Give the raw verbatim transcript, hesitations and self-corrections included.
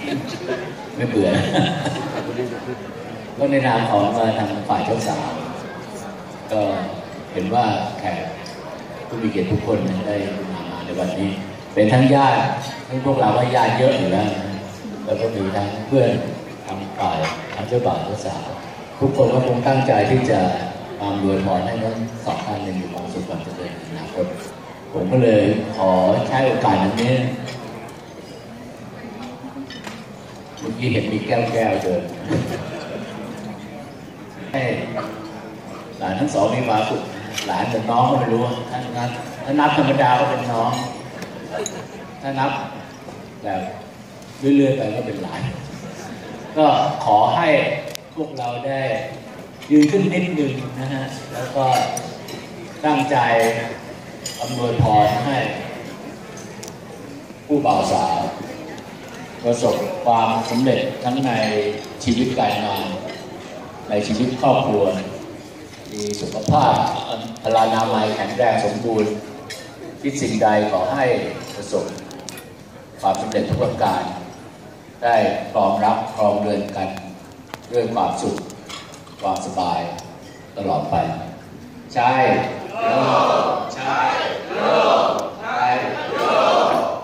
ไม่เบื่อก็ในนามของมาทางฝ่ายเจ้าสาวก็เห็นว่าแขกผู้มีเกียรติทุกคนได้มาในวันนี้เป็นทั้งญาติทั้งพวกเราว่าญาติเยอะอยู่แล้วแล้วก็มีทั้งเพื่อนทางฝ่ายทางเจ้าบ่าวเจ้าสาวทุกคนก็คงตั้งใจที่จะตามรวยพรให้ทั้งสองท่านมีความสุขความเจริญในอนาคตผมก็เลยขอใช้โอกาสนี้เมื่อกี้เห็นมีแก้วแก้วเดินให้หลานทั้งสองนี่มาฝึกหลานกับน้องก็ไม่รู้ถ้านับถ้านับธรรมดาก็เป็นน้องถ้านับแบบเรื่อยๆไปก็เป็นหลานก็ขอให้พวกเราได้ยืนขึ้นนิดนึงนะฮะแล้วก็ตั้งใจอำนวยพรให้ผู้บ่าวสาวประสบความสำเร็จทั้งในชีวิตการงานในชีวิตครอบครัวมีสุขภาพพลานามัยแข็งแรงสมบูรณ์ที่สิ่งใดขอให้ประสบความสำเร็จทุกประการได้ครองรักครองเรือนกันด้วยความสุขความสบายตลอดไปใช่โลกใช่โลก